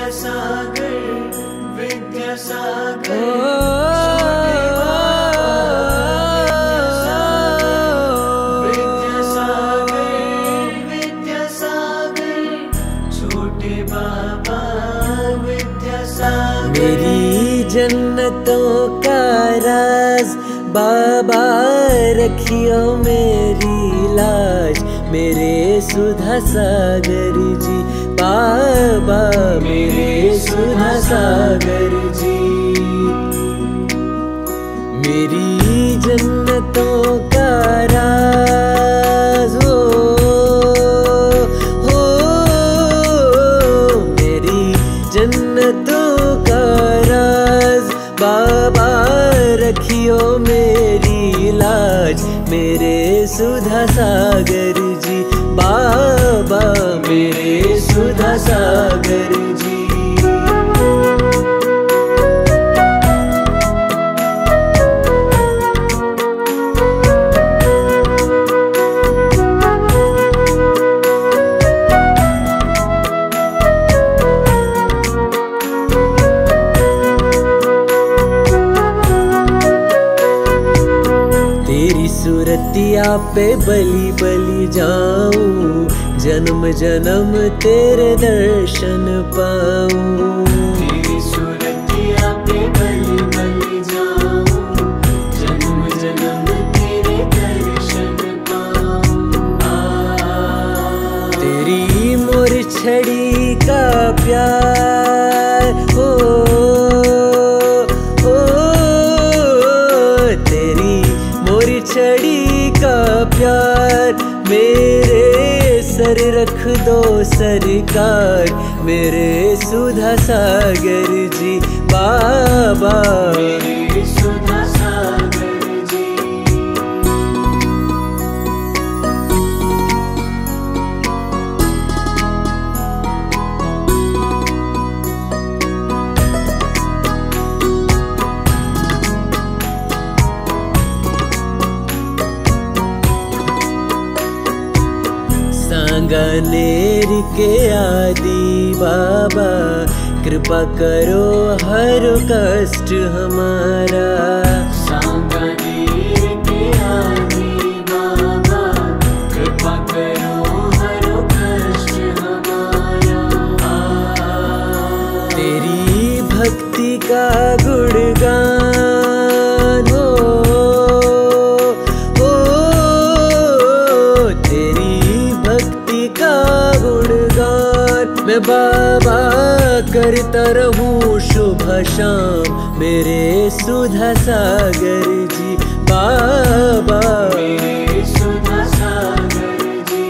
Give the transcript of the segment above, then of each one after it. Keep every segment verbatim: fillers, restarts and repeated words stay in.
विद्यासागर विद्यासागर छोटे बाबा विद्यासागर। मेरी जन्नतों का राज बाबा रखियो मेरी लाज, मेरे सुधा सागर जी बाबा, मेरे सुधा सागर जी। मेरी जन्नतों का राज हो, हो मेरी जन्नतों का राज बाबा रखियो मेरी लाज, मेरे सुधा सागर जी बाबा, मेरे सुधा सागर जी। सूरतिया पे बलि बलि जाऊं, जन्म जन्म तेरे दर्शन पाऊं। तेरी सूरतिया पे बलि बलि जाऊं, जन्म जन्म तेरे दर्शन पाऊं। तेरी मोर छड़ी का प्यार हो, हो तेरी मोर छड़ी का प्यार मेरे सर रख दो सरकार, मेरे सुधा सागर जी बाबा, मेरे सुधा सागर जी। सांगानेर के आदि बाबा, कृपा करो हर कष्ट हमारा। सांगानेर के आदि बाबा, कृपा करो हर कष्ट हमारा। तेरी भक्ति का गुणगान हो, हो तेरी भक्ति का गुणगान मैं बाबा करता रहूं शुभ शाम, मेरे सुधा सागर जी बाबा, मेरे सुधा सागर जी।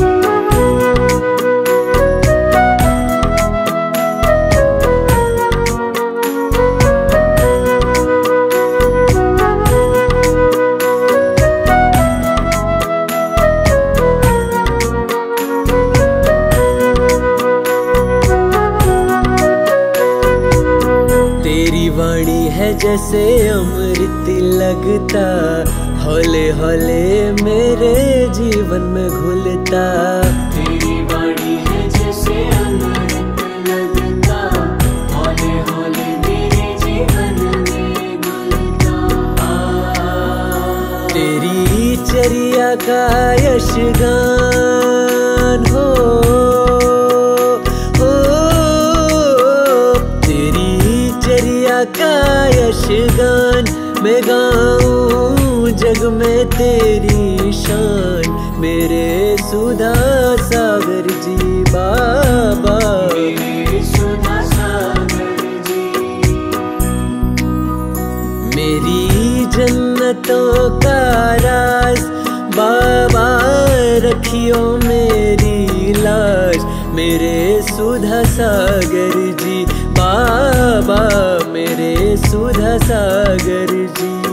तेरी वाणी है जैसे अमृत लगता, हौले हौले मेरे जीवन में घुलता। तेरी वाणी है जैसे अमृत लगता, हौले हौले मेरे जीवन में घुलता। तेरी चर्या का यशगान हो, हो तेरी चर्या का यशगान मैं गाऊं जग में तेरी शान, मेरे सुधा सागर जी बाबा, मेरे सुधा सागर जी। मेरी जन्नतों का राज बाबा रखियो मेरी लाज, मेरे सुधा सागर जी बाबा, मेरे सुधा सागर जी।